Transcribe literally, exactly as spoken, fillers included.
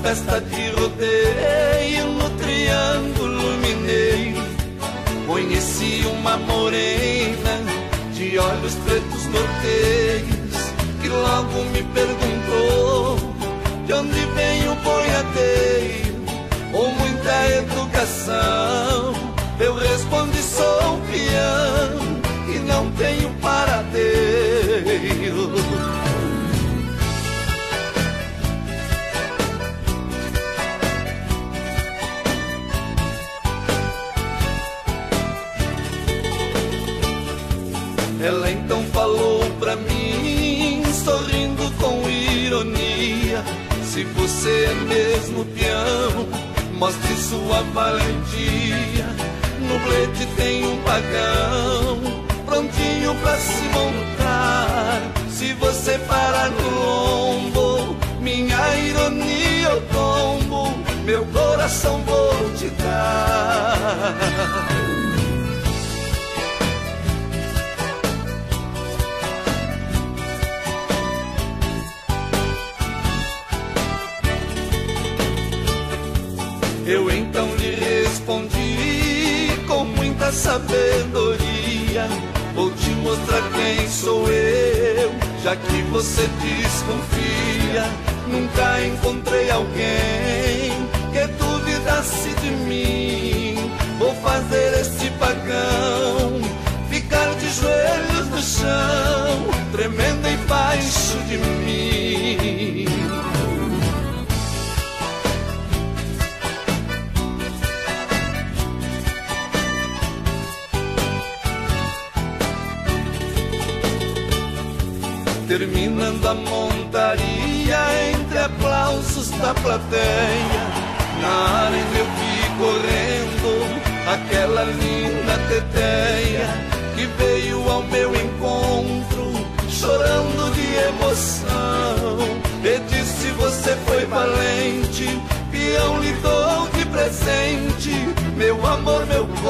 festa de rodeio no Triângulo Mineiro. Conheci uma morena de olhos pretos norteios, que logo me perguntou de onde vem o boiadeiro, com muita educação. Eu respondi: sou peão e não tenho paradeiro. Ela então falou pra mim, sorrindo com ironia: se você é mesmo peão, mostre sua valentia. No blede tem um pagão, prontinho pra se montar. Se você parar no lombo, minha ironia eu tombo, meu coração vou te dar. Eu então lhe respondi com muita sabedoria: vou te mostrar quem sou eu, já que você desconfia. Nunca encontrei alguém que duvidasse de mim. Vou fazer este pagão ficar de joelhos no chão, tremendo embaixo de mim. Terminando a montaria, entre aplausos da plateia, na arena eu vi correndo aquela linda teteia, que veio ao meu encontro chorando de emoção, e disse: você foi valente, peão lhe dou de presente, meu amor, meu coração.